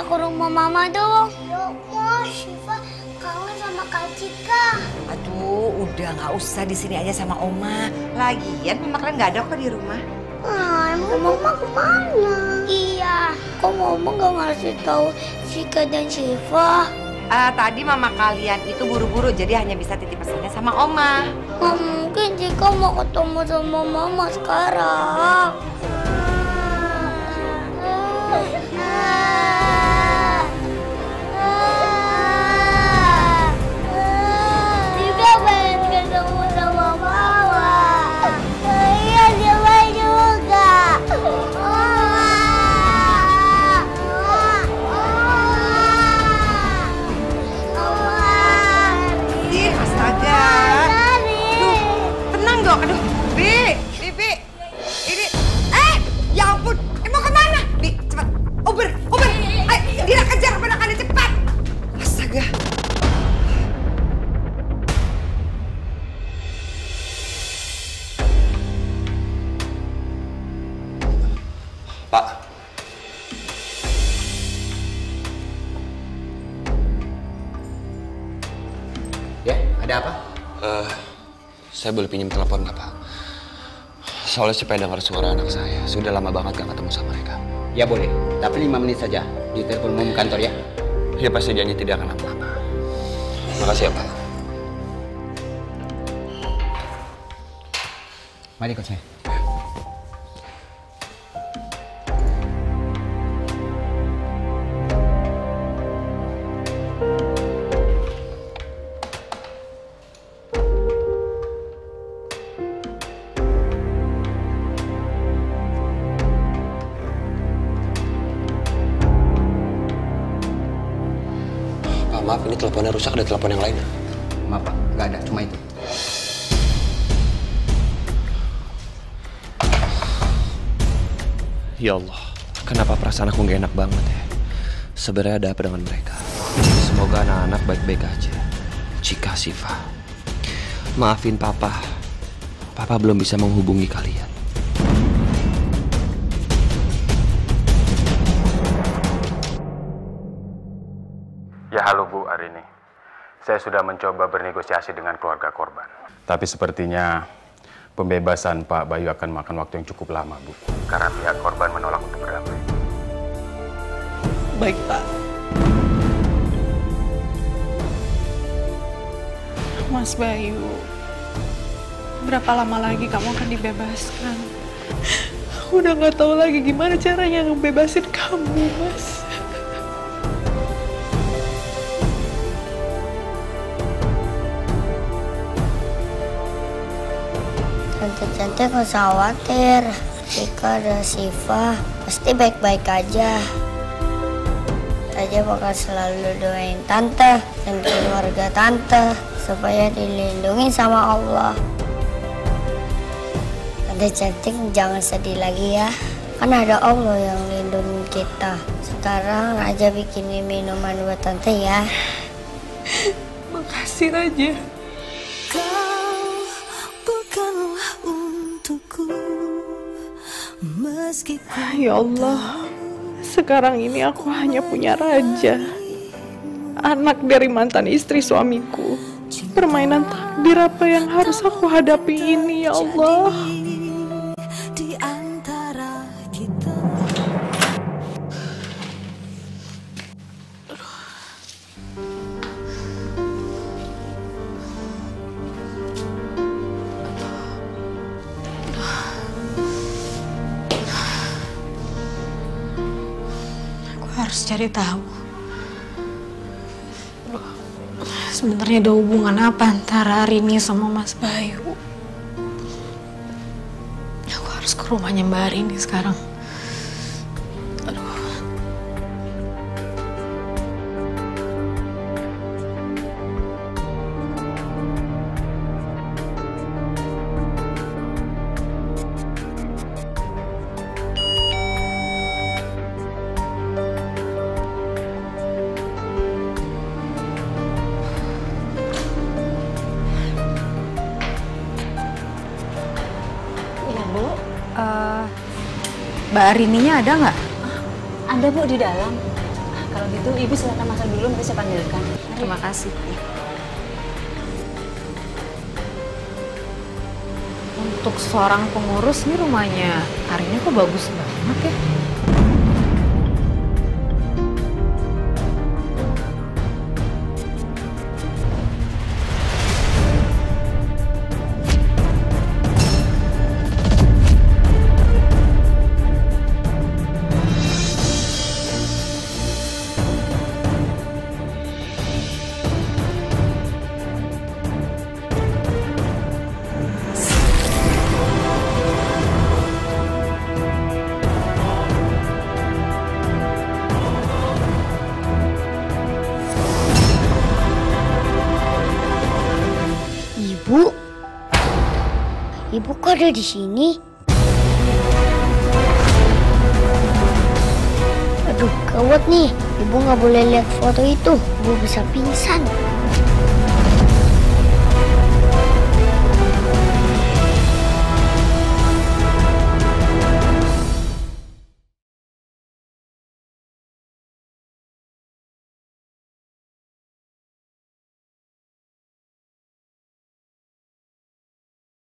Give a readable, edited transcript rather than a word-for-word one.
kita ke rumah Mama dong. Yuk, Ma, Syifa kangen sama Kak Cika. Aduh, udah nggak usah di sini aja sama Oma. Lagian Mama kalian nggak ada kok di rumah. Emang Mama kemana? Iya, kok Mama nggak ngasih tahu Cika dan Syifa? Tadi Mama kalian itu buru-buru, jadi hanya bisa titip pesannya sama Oma. Nggak mungkin Cika mau ketemu sama Mama sekarang. Cika pengen ketemu sama Mama. Iya, Cika juga. Ih, astaga. Aduh, tenang dong. Aduh, Bi. Ini, ya ampun. Mau kemana? Bi, cepat. Uber. Ayo, dia kejar ponakannya cepat. Astaga. Pak. Ya, ada apa? Saya boleh pinjam telepon nggak, Pak? Soalnya supaya dengar suara anak saya. Sudah lama banget gak ketemu sama mereka. Ya boleh, tapi 5 menit saja. Di telepon umum kantor ya. Ya pasti janji tidak akan lama-lama. Makasih ya, Pak. Mari ikut saya. Maaf, ini teleponnya rusak, ada telepon yang lain ya? Maaf Pak, nggak ada, cuma itu. Ya Allah, kenapa perasaan aku gak enak banget ya? Sebenarnya ada apa dengan mereka? Semoga anak-anak baik-baik aja. Cika, Syifa, maafin Papa. Papa belum bisa menghubungi kalian. Ya halo Bu Arini, saya sudah mencoba bernegosiasi dengan keluarga korban. Tapi sepertinya pembebasan Pak Bayu akan makan waktu yang cukup lama Bu. Karena pihak korban menolak untuk berdamai. Baik Pak. Mas Bayu, berapa lama lagi kamu akan dibebaskan? Aku udah gak tahu lagi gimana caranya ngebebasin kamu, Mas. Tante cantik nggak usah khawatir. Cika dan Syifa pasti baik-baik aja. Aja bakal selalu doain Tante dan keluarga Tante supaya dilindungi sama Allah. Tante cantik jangan sedih lagi ya. Kan ada Allah yang lindungi kita. Sekarang Raja bikinin minuman buat Tante ya. Makasih Raja. Ya Allah, sekarang ini aku hanya punya Raja, anak dari mantan istri suamiku. Permainan takdir apa yang harus aku hadapi ini, ya Allah. Harus cari tahu. Sebenarnya ada hubungan apa antara Arini sama Mas Bayu? Aku harus ke rumahnya Mbak Arini sekarang. Mbak Arininya ada nggak? Ada Bu di dalam. Kalau gitu Ibu silakan masak dulu, nanti saya panggilkan. Terima kasih. Untuk seorang pengurus nih rumahnya Arina kok bagus banget ya. Ibu kok ada di sini? Aduh, gawat nih. Ibu nggak boleh lihat foto itu. Ibu bisa pingsan.